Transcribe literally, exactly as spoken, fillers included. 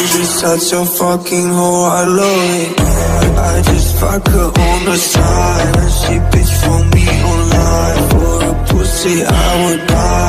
She's such a fucking hoe, I love it. I just fuck her on the side, and she bitch for me online. For a pussy I would die.